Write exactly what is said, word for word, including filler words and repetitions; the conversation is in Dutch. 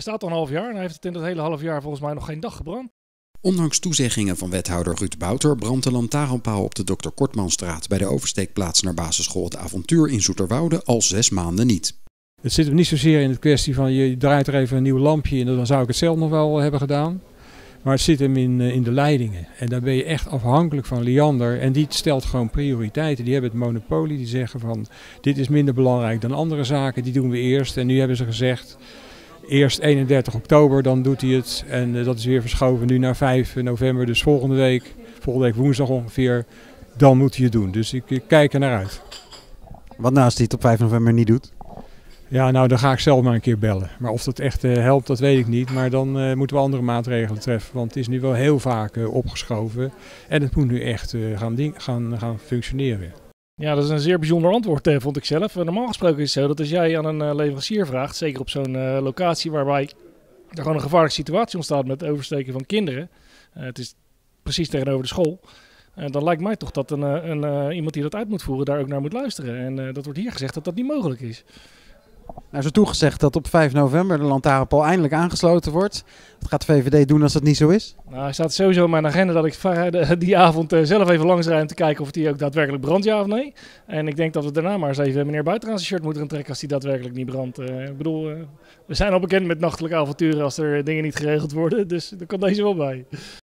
Hij staat al een half jaar en hij heeft het in dat hele half jaar volgens mij nog geen dag gebrand. Ondanks toezeggingen van wethouder Ruud Bouter brandt de lantaarnpaal op de dokter Kortmanstraat bij de oversteekplaats naar basisschool Het Avontuur in Zoeterwoude al zes maanden niet. Het zit hem niet zozeer in de kwestie van je draait er even een nieuw lampje in, dan zou ik het zelf nog wel hebben gedaan. Maar het zit hem in, in de leidingen. En daar ben je echt afhankelijk van Liander. En die stelt gewoon prioriteiten. Die hebben het monopolie. Die zeggen van dit is minder belangrijk dan andere zaken. Die doen we eerst. En nu hebben ze gezegd eerst eenendertig oktober, dan doet hij het. En uh, dat is weer verschoven nu naar vijf november. Dus volgende week, volgende week woensdag ongeveer, dan moet hij het doen. Dus ik, ik kijk er naar uit. Wat nou als hij het op vijf november niet doet? Ja, nou dan ga ik zelf maar een keer bellen. Maar of dat echt uh, helpt, dat weet ik niet. Maar dan uh, moeten we andere maatregelen treffen. Want het is nu wel heel vaak uh, opgeschoven. En het moet nu echt uh, gaan, ding, gaan, gaan functioneren. Ja, dat is een zeer bijzonder antwoord, uh, vond ik zelf. Uh, normaal gesproken is het zo dat als jij aan een uh, leverancier vraagt, zeker op zo'n uh, locatie waarbij er gewoon een gevaarlijke situatie ontstaat met het oversteken van kinderen. Uh, het is precies tegenover de school. Uh, dan lijkt mij toch dat een, een, uh, iemand die dat uit moet voeren daar ook naar moet luisteren. En uh, dat wordt hier gezegd dat dat niet mogelijk is. Nou, is er toegezegd dat op vijf november de lantaarnpaal eindelijk aangesloten wordt. Wat gaat de V V D doen als dat niet zo is? Nou, hij staat sowieso in mijn agenda dat ik die avond zelf even langs rijd om te kijken of die ook daadwerkelijk brandt, ja of nee. En ik denk dat we daarna maar eens even meneer Buitenaan zijn shirt moeten gaan trekken als die daadwerkelijk niet brandt. Uh, ik bedoel, uh, we zijn al bekend met nachtelijke avonturen als er dingen niet geregeld worden, dus daar kan deze wel bij.